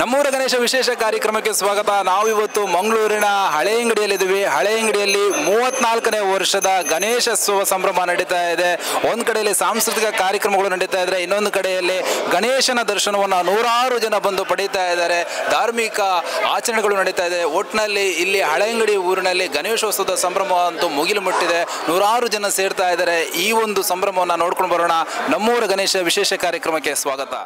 ನಮ್ಮೂರ ಗಣೇಶ ವಿಶೇಷ ಕಾರ್ಯಕ್ರಮಕ್ಕೆ ಸ್ವಾಗತ. ನಾವಿವತ್ತು ಮಂಗಳೂರಿನ ಹಳೆಯಂಗಡಿಯಲ್ಲಿದ್ದೀವಿ. ಹಳೆಯಂಗಡಿಯಲ್ಲಿ 34ನೇ ವರ್ಷದ ಗಣೇಶೋತ್ಸವ ಸಂಭ್ರಮ ನಡೀತಾ ಇದೆ. ಒಂದು ಕಡೆಯಲ್ಲಿ ಸಾಂಸ್ಕೃತಿಕ ಕಾರ್ಯಕ್ರಮಗಳು ನಡೀತಾ ಇದ್ದಾರೆ, ಇನ್ನೊಂದು ಕಡೆಯಲ್ಲಿ ಗಣೇಶನ ದರ್ಶನವನ್ನು ನೂರಾರು ಜನ ಬಂದು ಪಡೀತಾ ಇದ್ದಾರೆ. ಧಾರ್ಮಿಕ ಆಚರಣೆಗಳು ನಡೀತಾ ಇದೆ. ಒಟ್ಟಿನಲ್ಲಿ ಇಲ್ಲಿ ಹಳೆಯಂಗಡಿ ಊರಿನಲ್ಲಿ ಗಣೇಶೋತ್ಸವದ ಸಂಭ್ರಮ ಅಂತೂ ಮುಗಿಲು ಮುಟ್ಟಿದೆ. ನೂರಾರು ಜನ ಸೇರ್ತಾ ಇದ್ದಾರೆ. ಈ ಒಂದು ಸಂಭ್ರಮವನ್ನು ನೋಡ್ಕೊಂಡು ಬರೋಣ. ನಮ್ಮೂರ ಗಣೇಶ ವಿಶೇಷ ಕಾರ್ಯಕ್ರಮಕ್ಕೆ ಸ್ವಾಗತ.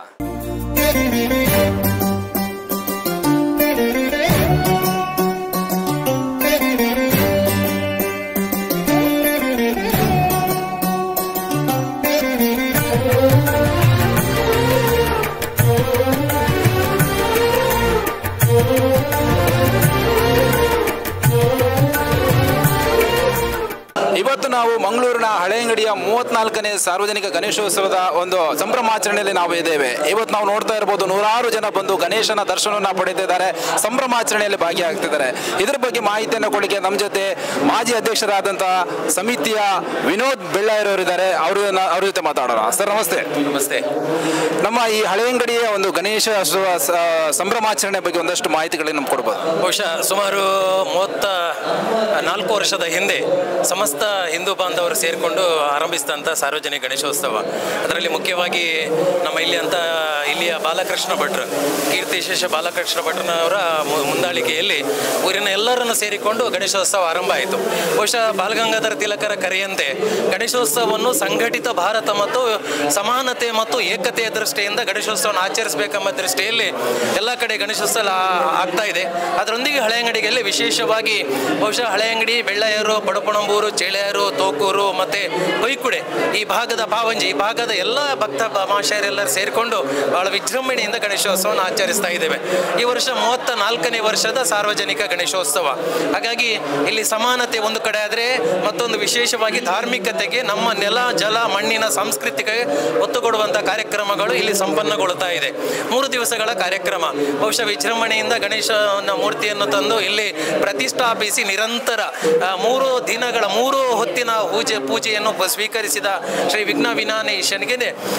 ಇವತ್ತು ನಾವು ಮಂಗಳೂರಿನ ಹಳೆಯಂಗಡಿಯ 34ನೇ ಸಾರ್ವಜನಿಕ ಗಣೇಶೋತ್ಸವದ ಒಂದು ಸಂಭ್ರಮಾಚರಣೆಯಲ್ಲಿ ನಾವು ಇದ್ದೇವೆ. ಇವತ್ತು ನಾವು ನೋಡ್ತಾ ಇರಬಹುದು, ನೂರಾರು ಜನ ಬಂದು ಗಣೇಶನ ದರ್ಶನವನ್ನು ಪಡೆದಿದ್ದಾರೆ, ಸಂಭ್ರಮಾಚರಣೆಯಲ್ಲಿ ಭಾಗಿಯಾಗ್ತಿದ್ದಾರೆ. ಇದರ ಬಗ್ಗೆ ಮಾಹಿತಿಯನ್ನು ಕೊಡಲಿಕ್ಕೆ ನಮ್ಮ ಜೊತೆ ಮಾಜಿ ಅಧ್ಯಕ್ಷರಾದಂತಹ ಸಮಿತಿಯ ವಿನೋದ್ ಬೆಳ್ಳಾಯರವರಿದ್ದಾರೆ. ಅವ್ರ ಜೊತೆ ಮಾತಾಡೋಣ. ಸರ್ ನಮಸ್ತೆ. ನಮಸ್ತೆ. ನಮ್ಮ ಈ ಹಳೆಯಂಗಡಿಯ ಒಂದು ಗಣೇಶೋತ್ಸವ ಸಂಭ್ರಮಾಚರಣೆ ಬಗ್ಗೆ ಒಂದಷ್ಟು ಮಾಹಿತಿಗಳನ್ನು ನಮ್ಗೆ ಕೊಡ್ಬೋದು. ಬಹುಶಃ ಸುಮಾರು 34 ವರ್ಷದ ಹಿಂದೆ ಸಮಸ್ತ ಹಿಂದೂ ಬಾಂಧವರು ಸೇರಿಕೊಂಡು ಆರಂಭಿಸಿದಂಥ ಸಾರ್ವಜನಿಕ ಗಣೇಶೋತ್ಸವ. ಅದರಲ್ಲಿ ಮುಖ್ಯವಾಗಿ ನಮ್ಮ ಇಲ್ಲಿಯ ಬಾಲಕೃಷ್ಣ ಭಟ್ರು, ಕೀರ್ತಿಶೇಷ ಬಾಲಕೃಷ್ಣ ಭಟ್ರನವರ ಮುಂದಾಳಿಕೆಯಲ್ಲಿ ಊರಿನ ಎಲ್ಲರನ್ನು ಸೇರಿಕೊಂಡು ಗಣೇಶೋತ್ಸವ ಆರಂಭ ಆಯಿತು. ಬಹುಶಃ ಬಾಲಗಂಗಾಧರ ತಿಲಕರ ಕರೆಯಂತೆ ಗಣೇಶೋತ್ಸವವನ್ನು ಸಂಘಟಿತ ಭಾರತ ಮತ್ತು ಸಮಾನತೆ ಮತ್ತು ಏಕತೆಯ ದೃಷ್ಟಿಯಿಂದ ಗಣೇಶೋತ್ಸವವನ್ನು ಆಚರಿಸಬೇಕೆಂಬ ದೃಷ್ಟಿಯಲ್ಲಿ ಎಲ್ಲ ಕಡೆ ಗಣೇಶೋತ್ಸವ ಆಗ್ತಾ ಇದೆ. ಅದರೊಂದಿಗೆ ಹಳೆಯಂಗಡಿಯಲ್ಲಿ ವಿಶೇಷವಾಗಿ ಬಹುಶಃ ಹಳೆಯಂಗಡಿ, ಬೆಳ್ಳಾಯರು, ಪಡುಪಣಂಬೂರು, ಚೇಳೆಯರು, ತೋಕೂರು ಮತ್ತು ಹೊಯ್ಕುಡೆ ಈ ಭಾಗದ ಪಾವಂಜಿ ಈ ಭಾಗದ ಎಲ್ಲ ಭಕ್ತ ಮಹಾಶಯರೆಲ್ಲರೂ ಸೇರಿಕೊಂಡು ಬಹಳ ವಿಜೃಂಭಣೆಯಿಂದ ಗಣೇಶೋತ್ಸವವನ್ನು ಆಚರಿಸ್ತಾ ಇದ್ದೇವೆ. ಈ ವರ್ಷ 34ನೇ ವರ್ಷದ ಸಾರ್ವಜನಿಕ ಗಣೇಶೋತ್ಸವ. ಹಾಗಾಗಿ ಇಲ್ಲಿ ಸಮಾನತೆ ಒಂದು ಕಡೆ ಆದರೆ, ಮತ್ತೊಂದು ವಿಶೇಷವಾಗಿ ಧಾರ್ಮಿಕತೆಗೆ, ನಮ್ಮ ನೆಲ, ಜಲ, ಮಣ್ಣಿನ ಸಂಸ್ಕೃತಿಗೆ ಒತ್ತು ಕೊಡುವಂಥ ಕಾರ್ಯಕ್ರಮಗಳು ಇಲ್ಲಿ ಸಂಪನ್ನಗೊಳ್ಳುತ್ತಾ ಇದೆ. 3 ದಿವಸಗಳ ಕಾರ್ಯಕ್ರಮ. ಬಹುಶಃ ವಿಜೃಂಭಣೆಯಿಂದ ಗಣೇಶನ ಮೂರ್ತಿಯನ್ನು ತಂದು ಇಲ್ಲಿ ಪ್ರತಿಷ್ಠಾಪಿಸಿ ನಿರಂತರ 3 ದಿನಗಳ 3 ಹೊತ್ತಿನ ಪೂಜೆಯನ್ನು ಸ್ವೀಕರಿಸಿದ ಶ್ರೀ ವಿಘ್ನ ವಿನಾಯಕನಿಗೆ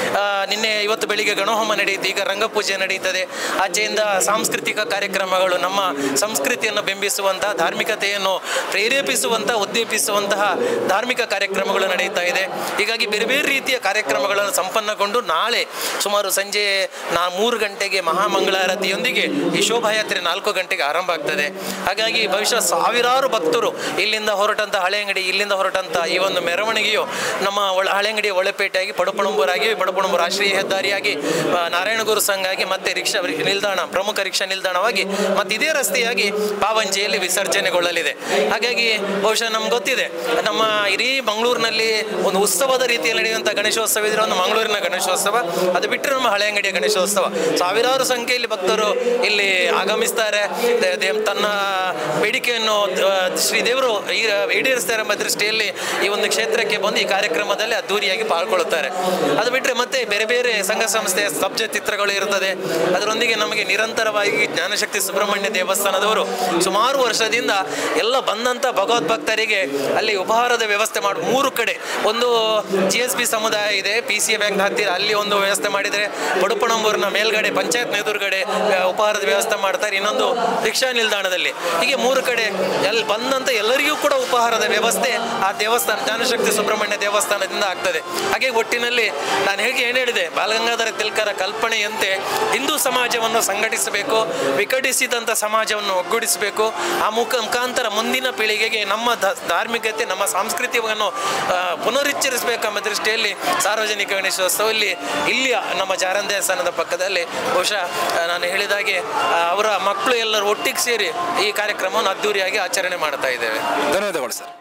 ಇವತ್ತು ಬೆಳಿಗ್ಗೆ ಗಣಹೋಮ ನಡೆಯಿತು. ಈಗ ರಂಗಪೂಜೆ ನಡೀತದೆ. ಆಚೆಯಿಂದ ಸಾಂಸ್ಕೃತಿಕ ಕಾರ್ಯಕ್ರಮಗಳು, ನಮ್ಮ ಸಂಸ್ಕೃತಿಯನ್ನು ಬಿಂಬಿಸುವಂತಹ, ಧಾರ್ಮಿಕತೆಯನ್ನು ಪ್ರೇರೇಪಿಸುವಂತಹ, ಉದ್ದೇಪಿಸುವಂತಹ ಧಾರ್ಮಿಕ ಕಾರ್ಯಕ್ರಮಗಳು ನಡೀತಾ ಇದೆ. ಹೀಗಾಗಿ ಬೇರೆ ಬೇರೆ ರೀತಿಯ ಕಾರ್ಯಕ್ರಮಗಳನ್ನು ಸಂಪನ್ನಗೊಂಡು ನಾಳೆ ಸುಮಾರು ಸಂಜೆ 3 ಗಂಟೆಗೆ ಮಹಾಮಂಗಳಾರತಿಯೊಂದಿಗೆ ಈ ಶೋಭಾಯಾತ್ರೆ 4 ಗಂಟೆಗೆ ಆರಂಭ ಆಗ್ತದೆ. ಹಾಗಾಗಿ ಬಹುಶಃ ಸಾವಿರಾರು ಭಕ್ತರು ಇಲ್ಲಿಂದ ಹೊರಟಂತ ಹಳೆಯಂಗಡಿ, ಇಲ್ಲಿಂದ ಹೊರಟಂತ ಈ ಒಂದು ಮೆರವಣಿಗೆಯು ನಮ್ಮ ಹಳೆಯಂಗಡಿಯ ಒಳಪೇಟೆಯಾಗಿ, ಪಡುಪಣಂಬೂರಾಗಿ, ಪಡುಪಣಂಬೂರು ರಾಷ್ಟ್ರೀಯ ಹೆದ್ದಾರಿಯಾಗಿ, ನಾರಾಯಣಗುರು ಸಂಘ ಆಗಿ, ಮತ್ತೆ ರಿಕ್ಷಾ ನಿಲ್ದಾಣ, ಪ್ರಮುಖ ರಿಕ್ಷಾ ನಿಲ್ದಾಣವಾಗಿ, ಮತ್ತೆ ಇದೇ ರಸ್ತೆಯಾಗಿ ಪಾವಂಜೆಯಲ್ಲಿ ವಿಸರ್ಜನೆಗೊಳ್ಳಲಿದೆ. ಹಾಗಾಗಿ ಬಹುಶಃ ನಮ್ಗೆ ಗೊತ್ತಿದೆ, ನಮ್ಮ ಇಡೀ ಮಂಗಳೂರಿನಲ್ಲಿ ಒಂದು ಉತ್ಸವದ ರೀತಿಯಲ್ಲಿ ನಡೆಯುವಂಥ ಗಣೇಶೋತ್ಸವ ಇದ್ರೆ ಒಂದು ಮಂಗಳೂರಿನ ಗಣೇಶೋತ್ಸವ. ಅದು ಬಿಟ್ಟರೆ ನಮ್ಮ ಹಳೆಯಂಗಡಿಯ ಗಣೇಶೋತ್ಸವ. ಸಾವಿರಾರು ಸಂಖ್ಯೆಯಲ್ಲಿ ಭಕ್ತರು ಇಲ್ಲಿ ಆಗಮಿಸ್ತಾರೆ. ತನ್ನ ಬೇಡಿಕೆಯನ್ನು ಶ್ರೀದೇವರು ಈಡೇರಿಸ್ತಾರೆ ಎಂಬ ದೃಷ್ಟಿಯಲ್ಲಿ ಈ ಒಂದು ಕ್ಷೇತ್ರಕ್ಕೆ ಬಂದು ಈ ಕಾರ್ಯಕ್ರಮದಲ್ಲಿ ಅದ್ದೂರಿಯಾಗಿ ಪಾಲ್ಗೊಳ್ಳುತ್ತಾರೆ. ಅದು ಬಿಟ್ಟರೆ ಮತ್ತೆ ಬೇರೆ ಬೇರೆ ಸಂಘ ಸಂಸ್ಥೆಯ ಸ್ತಬ್ಧ ಚಿತ್ರಗಳು ಇರುತ್ತದೆ. ಅದರೊಂದಿಗೆ ನಮಗೆ ನಿರಂತರವಾಗಿ ಜ್ಞಾನಶಕ್ತಿ ಸುಬ್ರಹ್ಮಣ್ಯ ದೇವಸ್ಥಾನದವರು ಸುಮಾರು ವರ್ಷದಿಂದ ಎಲ್ಲ ಬಂದಂಥ ಭಗವದ್ಭಕ್ತರಿಗೆ ಅಲ್ಲಿ ಉಪಹಾರದ ವ್ಯವಸ್ಥೆ ಮಾಡಿ 3 ಕಡೆ, ಒಂದು GSB ಸಮುದಾಯ ಇದೆ, PCA ಬ್ಯಾಂಕ್ ಹತ್ತಿರ, ಅಲ್ಲಿ ಒಂದು ವ್ಯವಸ್ಥೆ ಮಾಡಿದರೆ, ಪಡುಪಣಂಬೂರಿನ ಮೇಲ್ಗಡೆ ಪಂಚಾಯತ್ ಎದುರುಗಡೆ ಉಪಹಾರದ ವ್ಯವಸ್ಥೆ ಮಾಡ್ತಾರೆ, ಇನ್ನೊಂದು ರಿಕ್ಷಾ ನಿಲ್ದಾಣದಲ್ಲಿ. ಹೀಗೆ 3 ಕಡೆ ಅಲ್ಲಿ ಬಂದಂಥ ಎಲ್ಲರಿಗೂ ಕೂಡ ಉಪಹಾರದ ವ್ಯವಸ್ಥೆ ಆ ದೇವಸ್ಥಾನ, ಜ್ಞಾನಶಕ್ತಿ ಸುಬ್ರಹ್ಮಣ್ಯ ದೇವಸ್ಥಾನದಿಂದ ಆಗ್ತದೆ. ಹಾಗೆ ಒಟ್ಟಿನಲ್ಲಿ ನಾನು ಏನು ಹೇಳಿದೆ, ಬಾಲಗಂಗಾಧರ ತಿಲಕರ ಕಲ್ಪನೆಯಂತೆ ಹಿಂದೂ ಸಮಾಜವನ್ನು ಸಂಘಟಿಸಬೇಕು, ವಿಕಟಿಸಿದಂಥ ಸಮಾಜವನ್ನು ಒಗ್ಗೂಡಿಸಬೇಕು. ಆ ಮುಖಾಂತರ ಮುಂದಿನ ಪೀಳಿಗೆಗೆ ನಮ್ಮ ಧಾರ್ಮಿಕತೆ, ನಮ್ಮ ಸಂಸ್ಕೃತಿಯನ್ನು ಪುನರುಚ್ಚರಿಸಬೇಕೆಂಬ ದೃಷ್ಟಿಯಲ್ಲಿ ಸಾರ್ವಜನಿಕ ಗಣೇಶೋತ್ಸವ ಇಲ್ಲಿಯ ನಮ್ಮ ಜಾರನ್ ದೇವಸ್ಥಾನದ ಪಕ್ಕದಲ್ಲಿ ಬಹುಶಃ ನಾನು ಹೇಳಿದಾಗೆ ಅವರ ಮಕ್ಕಳು ಎಲ್ಲರೂ ಒಟ್ಟಿಗೆ ಸೇರಿ ಈ ಕಾರ್ಯಕ್ರಮವನ್ನು ಅದ್ದೂರಿಯಾಗಿ ಆಚರಣೆ ಮಾಡ್ತಾ ಇದ್ದೇವೆ. ಧನ್ಯವಾದಗಳು ಸರ್.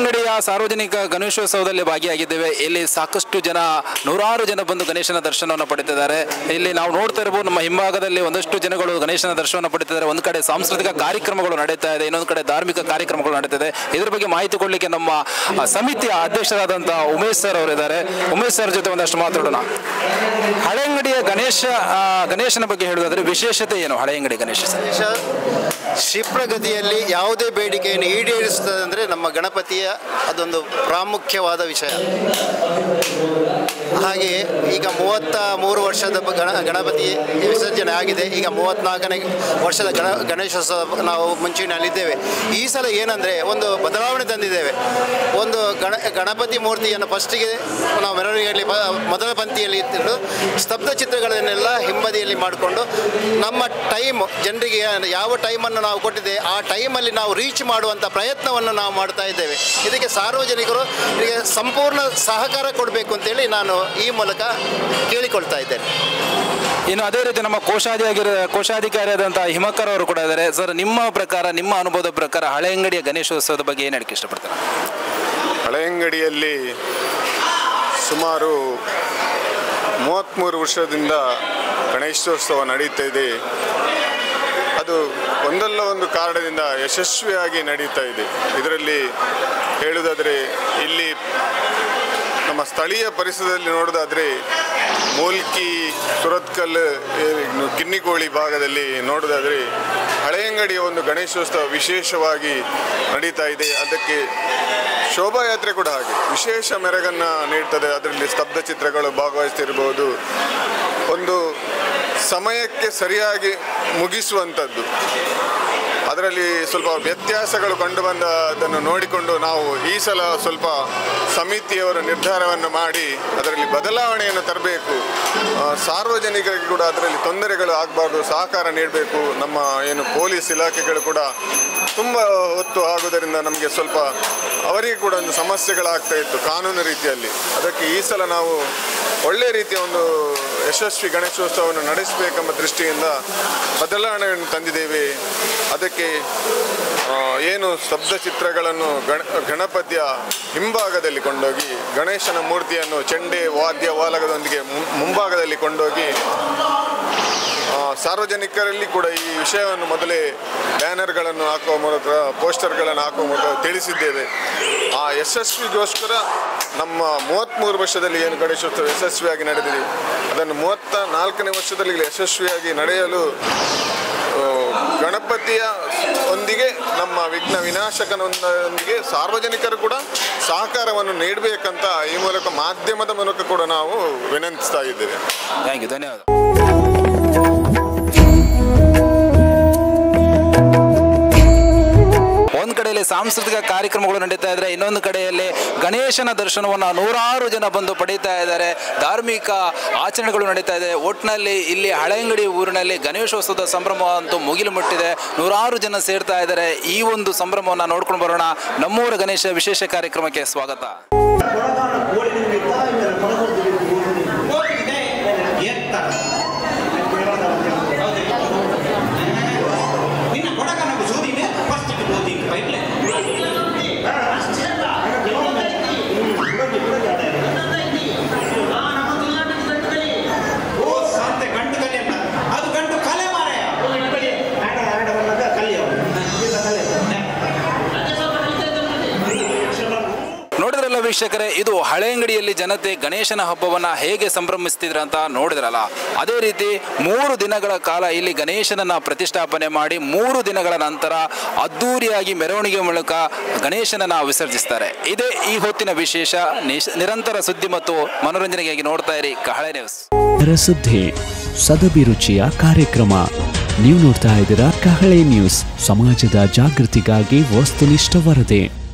ಹಳೆಯಂಗಡಿಯ ಸಾರ್ವಜನಿಕ ಗಣೇಶೋತ್ಸವದಲ್ಲಿ ಭಾಗಿಯಾಗಿದ್ದೇವೆ. ಇಲ್ಲಿ ಸಾಕಷ್ಟು ಜನ, ನೂರಾರು ಜನ ಬಂದು ಗಣೇಶನ ದರ್ಶನವನ್ನು ಪಡೆದಿದ್ದಾರೆ. ಇಲ್ಲಿ ನಾವು ನೋಡ್ತಾ ಇರಬಹುದು, ನಮ್ಮ ಹಿಂಭಾಗದಲ್ಲಿ ಒಂದಷ್ಟು ಜನಗಳು ಗಣೇಶನ ದರ್ಶನವನ್ನು ಪಡೆದಿದ್ದಾರೆ. ಒಂದು ಕಡೆ ಸಾಂಸ್ಕೃತಿಕ ಕಾರ್ಯಕ್ರಮಗಳು ನಡೀತಾ ಇದೆ, ಇನ್ನೊಂದು ಕಡೆ ಧಾರ್ಮಿಕ ಕಾರ್ಯಕ್ರಮಗಳು ನಡೀತಿದೆ. ಇದರ ಬಗ್ಗೆ ಮಾಹಿತಿ ಕೊಡಲಿಕ್ಕೆ ನಮ್ಮ ಸಮಿತಿಯ ಅಧ್ಯಕ್ಷರಾದಂತಹ ಉಮೇಶ್ ಸರ್ ಅವರಿದ್ದಾರೆ. ಉಮೇಶ್ ಸರ್ ಜೊತೆ ಒಂದಷ್ಟು ಮಾತಾಡೋಣ. ಹಳೆಯಂಗಡಿಯ ಗಣೇಶನ ಬಗ್ಗೆ ಹೇಳುವುದಾದ್ರೆ ವಿಶೇಷತೆ ಏನು? ಹಳೆಯಂಗಡಿ ಗಣೇಶ ಕ್ಷಿಪ್ರಗತಿಯಲ್ಲಿ ಯಾವುದೇ ಬೇಡಿಕೆಯನ್ನು ಈಡೇರಿಸುತ್ತದೆ ಅಂದರೆ ನಮ್ಮ ಗಣಪತಿಯ ಅದೊಂದು ಪ್ರಾಮುಖ್ಯವಾದ ವಿಷಯ. ಹಾಗೆ ಈಗ 33 ವರ್ಷದ ಗಣಪತಿ ವಿಸರ್ಜನೆ ಆಗಿದೆ. ಈಗ 34ನೇ ವರ್ಷದ ಗಣೇಶೋತ್ಸವ ನಾವು ಮುಂಚೂಣಿಯಲ್ಲಿದ್ದೇವೆ. ಈ ಸಲ ಏನಂದರೆ ಒಂದು ಬದಲಾವಣೆ ತಂದಿದ್ದೇವೆ. ಒಂದು ಗಣಪತಿ ಮೂರ್ತಿಯನ್ನು ಫಸ್ಟಿಗೆ ನಾವು ಮೆರವಣಿಗೆಯಲ್ಲಿ ಮೊದಲ ಪಂಕ್ತಿಯಲ್ಲಿ ಇಟ್ಟು ಸ್ತಬ್ಧ ಚಿತ್ರಗಳನ್ನೆಲ್ಲ ಹಿಂಬದಿಯಲ್ಲಿ ಮಾಡಿಕೊಂಡು ನಮ್ಮ ಟೈಮ್ ಜನರಿಗೆ ಯಾವ ಟೈಮನ್ನು ನಾವು ಕೊಟ್ಟಿದೆ ಆ ಟೈಮಲ್ಲಿ ನಾವು ರೀಚ್ ಮಾಡುವಂಥ ಪ್ರಯತ್ನವನ್ನು ನಾವು ಮಾಡ್ತಾ ಇದ್ದೇವೆ. ಇದಕ್ಕೆ ಸಾರ್ವಜನಿಕರು ಇದಕ್ಕೆ ಸಂಪೂರ್ಣ ಸಹಕಾರ ಕೊಡಬೇಕು ಅಂತೇಳಿ ನಾನು ಈ ಮೂಲಕ ಕೇಳಿಕೊಳ್ತಾ ಇದ್ದೇನೆ. ಇನ್ನು ಅದೇ ರೀತಿ ನಮ್ಮ ಕೋಶಾಧಿಕಾರಿಯಾದಂತಹ ಹಿಮಕರ್ ಅವರು ಕೂಡ ಇದ್ದಾರೆ. ಸರ್, ನಿಮ್ಮ ಪ್ರಕಾರ, ನಿಮ್ಮ ಅನುಭವದ ಪ್ರಕಾರ ಹಳೆಯಂಗಡಿಯ ಗಣೇಶೋತ್ಸವದ ಬಗ್ಗೆ ಏನು ಹೇಳಕ್ಕೆ ಇಷ್ಟಪಡ್ತಾರೆ? ಹಳೆಯಂಗಡಿಯಲ್ಲಿ ಸುಮಾರು 33 ವರ್ಷದಿಂದ ಗಣೇಶೋತ್ಸವ ನಡೀತಾ ಇದೆ. ಅದು ಒಂದಲ್ಲ ಒಂದು ಕಾರಣದಿಂದ ಯಶಸ್ವಿಯಾಗಿ ನಡೀತಾ ಇದೆ. ಇದರಲ್ಲಿ ಹೇಳುವುದಾದರೆ, ಇಲ್ಲಿ ನಮ್ಮ ಸ್ಥಳೀಯ ಪರಿಸರದಲ್ಲಿ ನೋಡೋದಾದರೆ ಮೂಲ್ಕಿ, ಸುರತ್ಕಲ್, ಕಿನ್ನಿಕೋಳಿ ಭಾಗದಲ್ಲಿ ನೋಡೋದಾದರೆ ಹಳೆಯಂಗಡಿಯ ಒಂದು ಗಣೇಶೋತ್ಸವ ವಿಶೇಷವಾಗಿ ನಡೀತಾ ಇದೆ. ಅದಕ್ಕೆ ಶೋಭಾಯಾತ್ರೆ ಕೂಡ ಹಾಗೆ ವಿಶೇಷ ಮೆರಗನ್ನು ನೀಡ್ತದೆ. ಅದರಲ್ಲಿ ಸ್ತಬ್ಧ ಚಿತ್ರಗಳು ಭಾಗವಹಿಸ್ತಿರ್ಬೋದು. ಒಂದು ಸಮಯಕ್ಕೆ ಸರಿಯಾಗಿ ಮುಗಿಸುವಂಥದ್ದು. ಅದರಲ್ಲಿ ಸ್ವಲ್ಪ ವ್ಯತ್ಯಾಸಗಳು ಕಂಡುಬಂದ ಅದನ್ನು ನೋಡಿಕೊಂಡು ನಾವು ಈ ಸಲ ಸ್ವಲ್ಪ ಸಮಿತಿಯವರ ನಿರ್ಧಾರವನ್ನು ಮಾಡಿ ಅದರಲ್ಲಿ ಬದಲಾವಣೆಯನ್ನು ತರಬೇಕು. ಸಾರ್ವಜನಿಕರಿಗೆ ಕೂಡ ಅದರಲ್ಲಿ ತೊಂದರೆಗಳು ಆಗಬಾರ್ದು, ಸಹಕಾರ ನೀಡಬೇಕು. ನಮ್ಮ ಏನು ಪೊಲೀಸ್ ಇಲಾಖೆಗಳು ಕೂಡ ತುಂಬ ಹೊತ್ತು ಆಗುವುದರಿಂದ ನಮಗೆ ಸ್ವಲ್ಪ ಅವರಿಗೆ ಕೂಡ ಒಂದು ಸಮಸ್ಯೆಗಳಾಗ್ತಾ ಇತ್ತು ಕಾನೂನು ರೀತಿಯಲ್ಲಿ. ಅದಕ್ಕೆ ಈ ಸಲ ನಾವು ಒಳ್ಳೆಯ ರೀತಿಯ ಒಂದು ಯಶಸ್ವಿ ಗಣೇಶೋತ್ಸವವನ್ನು ನಡೆಸಬೇಕೆಂಬ ದೃಷ್ಟಿಯಿಂದ ಬದಲಾವಣೆಯನ್ನು ತಂದಿದ್ದೇವೆ. ಅದಕ್ಕೆ ಏನು ಸ್ತಬ್ಧ ಚಿತ್ರಗಳನ್ನು ಗಣಪತಿಯ ಹಿಂಭಾಗದಲ್ಲಿ ಕೊಂಡೋಗಿ ಗಣೇಶನ ಮೂರ್ತಿಯನ್ನು ಚೆಂಡೆ ವಾದ್ಯ ವಾಲಕದೊಂದಿಗೆ ಮುಂಭಾಗದಲ್ಲಿ ಕೊಂಡೋಗಿ ಸಾರ್ವಜನಿಕರಲ್ಲಿ ಕೂಡ ಈ ವಿಷಯವನ್ನು ಮೊದಲೇ ಬ್ಯಾನರ್ಗಳನ್ನು ಹಾಕುವ ಮೂಲಕ, ಪೋಸ್ಟರ್ಗಳನ್ನು ಹಾಕುವ ಮೂಲಕ ತಿಳಿಸಿದ್ದೇವೆ. ಆ ಯಶಸ್ವಿಗೋಸ್ಕರ ನಮ್ಮ 33 ವರ್ಷದಲ್ಲಿ ಏನು ಗಣೇಶೋತ್ಸವ ಯಶಸ್ವಿಯಾಗಿ ನಡೆದಿದೆ, ಅದನ್ನು 34ನೇ ವರ್ಷದಲ್ಲಿ ಯಶಸ್ವಿಯಾಗಿ ನಡೆಯಲು ಗಣಪತಿಯ ಒಂದಿಗೆ ನಮ್ಮ ವಿಘ್ನ ವಿನಾಶಕನೊಂದಿಗೆ ಸಾರ್ವಜನಿಕರು ಕೂಡ ಸಹಕಾರವನ್ನು ನೀಡಬೇಕಂತ ಈ ಮೂಲಕ ಮಾಧ್ಯಮದ ಮೂಲಕ ಕೂಡ ನಾವು ವಿನಂತಿಸ್ತಾ ಇದ್ದೇವೆ. ಥ್ಯಾಂಕ್ ಯು, ಧನ್ಯವಾದ. ಒಂದು ಕಡೆಯಲ್ಲಿ ಸಾಂಸ್ಕೃತಿಕ ಕಾರ್ಯಕ್ರಮಗಳು ನಡೀತಾ ಇದ್ದಾರೆ, ಇನ್ನೊಂದು ಕಡೆಯಲ್ಲಿ ಗಣೇಶನ ದರ್ಶನವನ್ನು ನೂರಾರು ಜನ ಬಂದು ಪಡೀತಾ ಇದ್ದಾರೆ. ಧಾರ್ಮಿಕ ಆಚರಣೆಗಳು ನಡೀತಾ ಇದೆ. ಒಟ್ಟಿನಲ್ಲಿ ಇಲ್ಲಿ ಹಳೆಯಂಗಡಿ ಊರಿನಲ್ಲಿ ಗಣೇಶೋತ್ಸವದ ಸಂಭ್ರಮ ಅಂತೂ ಮುಗಿಲು ಮುಟ್ಟಿದೆ. ನೂರಾರು ಜನ ಸೇರ್ತಾ ಇದ್ದಾರೆ. ಈ ಒಂದು ಸಂಭ್ರಮವನ್ನು ನೋಡ್ಕೊಂಡು ಬರೋಣ. ನಮ್ಮೂರ ಗಣೇಶ ವಿಶೇಷ ಕಾರ್ಯಕ್ರಮಕ್ಕೆ ಸ್ವಾಗತ. ನೋಡಿದ್ರಲ್ಲ ವೀಕ್ಷಕರೇ, ಇದು ಹಳೆಯಂಗಡಿಯಲ್ಲಿ ಜನತೆ ಗಣೇಶನ ಹಬ್ಬವನ್ನು ಹೇಗೆ ಸಂಭ್ರಮಿಸ್ತಿದ್ರ ಅಂತ ನೋಡಿದ್ರಲ್ಲ. ಅದೇ ರೀತಿ 3 ದಿನಗಳ ಕಾಲ ಇಲ್ಲಿ ಗಣೇಶನನ್ನ ಪ್ರತಿಷ್ಠಾಪನೆ ಮಾಡಿ 3 ದಿನಗಳ ನಂತರ ಅದ್ದೂರಿಯಾಗಿ ಮೆರವಣಿಗೆ ಮೂಲಕ ಗಣೇಶನನ್ನ ವಿಸರ್ಜಿಸ್ತಾರೆ. ಇದೇ ಈ ಹೊತ್ತಿನ ವಿಶೇಷ. ನಿರಂತರ ಸುದ್ದಿ ಮತ್ತು ಮನೋರಂಜನೆಗಾಗಿ ನೋಡ್ತಾ ಇರಿ ಕಹಳೆ ನ್ಯೂಸ್. ಸುದ್ದಿ ಸದಭಿರುಚಿಯ ಕಾರ್ಯಕ್ರಮ. ನೀವು ನೋಡ್ತಾ ಇದ್ದೀರಾ ಕಹಳೆ ನ್ಯೂಸ್, ಸಮಾಜದ ಜಾಗೃತಿಗಾಗಿ ವಸ್ತುನಿಷ್ಠ ವರದಿ.